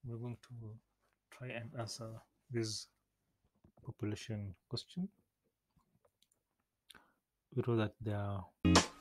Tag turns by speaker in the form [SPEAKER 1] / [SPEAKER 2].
[SPEAKER 1] we're going to try and answer this population question. We know that there are